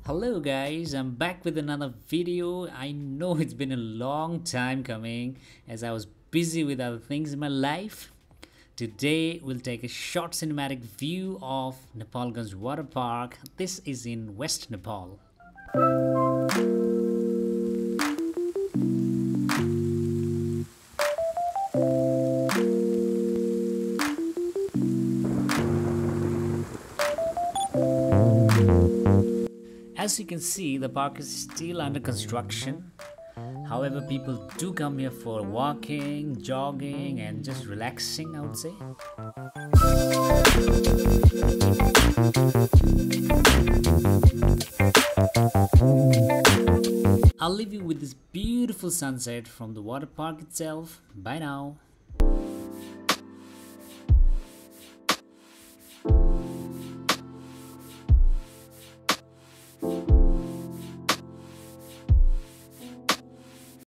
Hello guys, I'm back with another video. I know it's been a long time coming as I was busy with other things in my life. Today we'll take a short cinematic view of Nepalgunj Water Park. This is in West Nepal. As you can see, the park is still under construction. However, people do come here for walking, jogging, and just relaxing, I would say. I'll leave you with this beautiful sunset from the water park itself. Bye now.